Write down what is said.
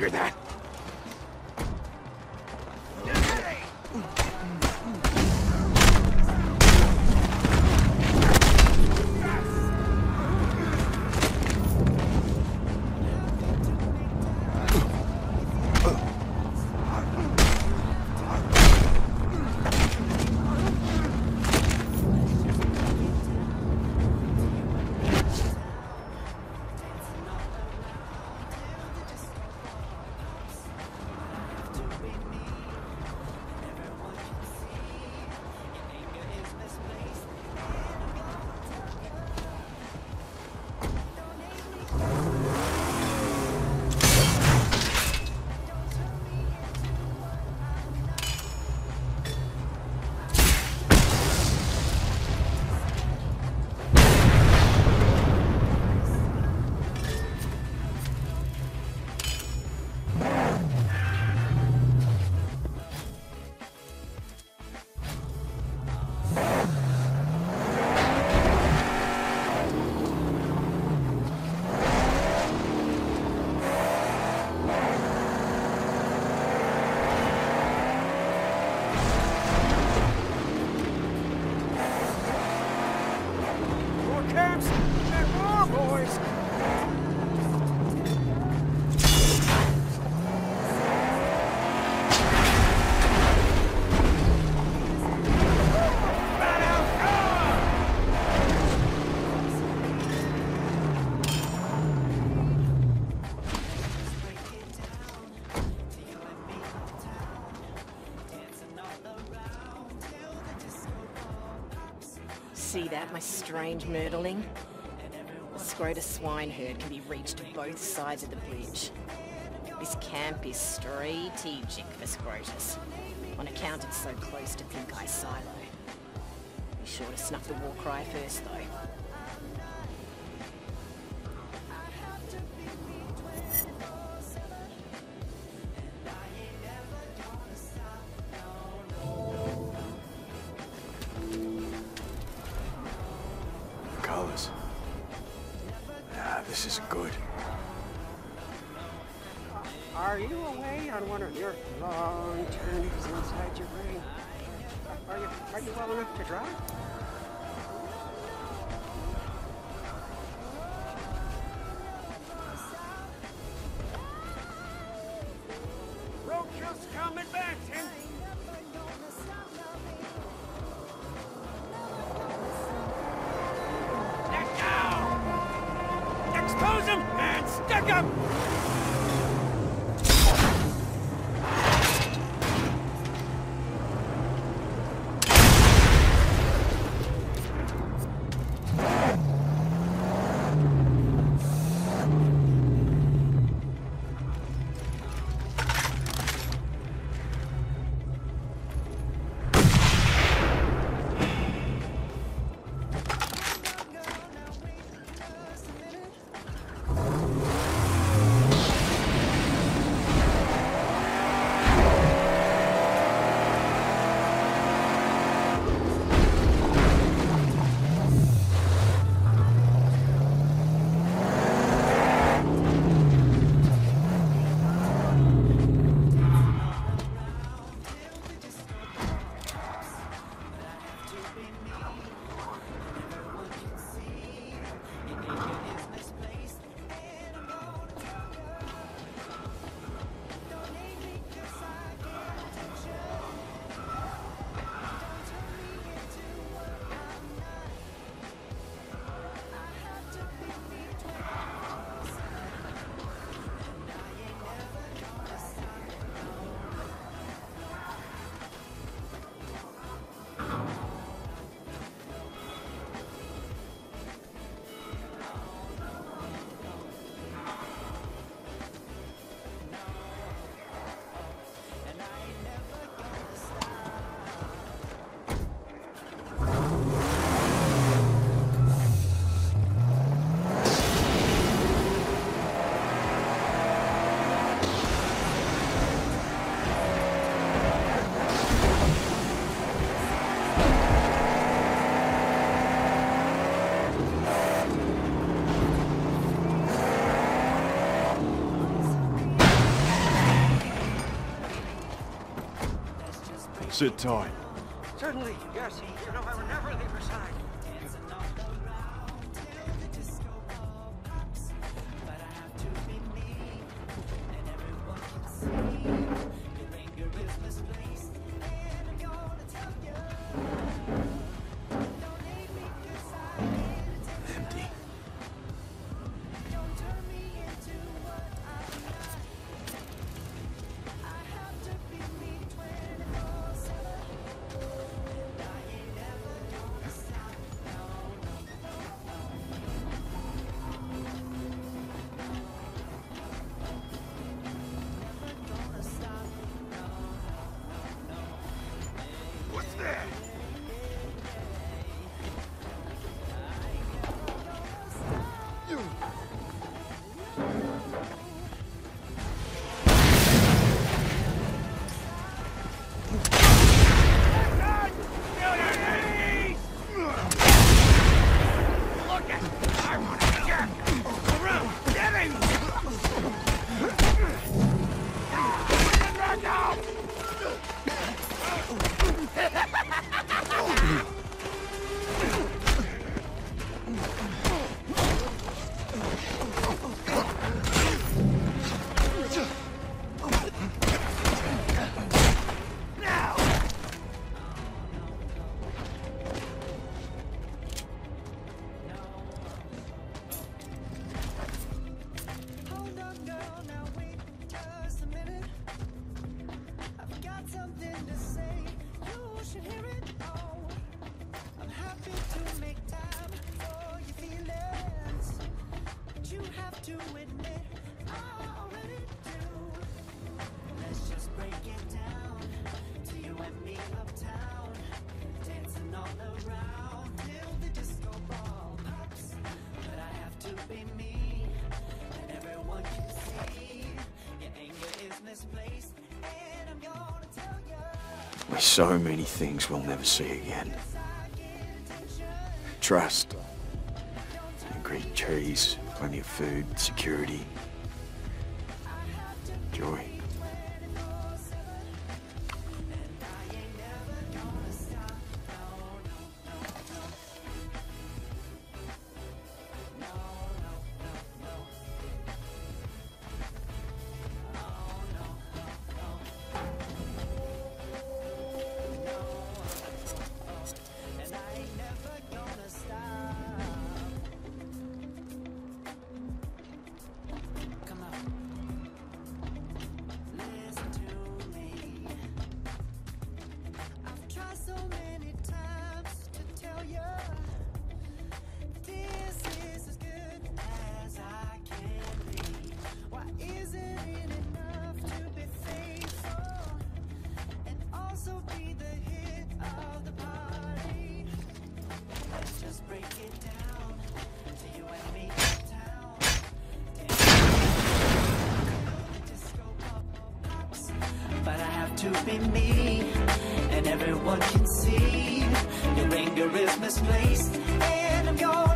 Hear that? See that, my strange myrtling? The Scrotus swineherd can be reached to both sides of the bridge. This camp is strategic for Scrotus, on account it's so close to Pink Eye Silo. Be sure to snuff the war cry first, though. This isn't good. Are you away on one of your long journeys inside your brain? Are you well enough to drive? Roadkill's coming back, Tim! Expose him and stick him! sit tight. Certainly, yes. You know I would never leave her side. Empty. What's that? There's so many things we'll never see again. Trust. Green trees, plenty of food, security, joy. To be me, and everyone can see your anger is misplaced, and I'm yours.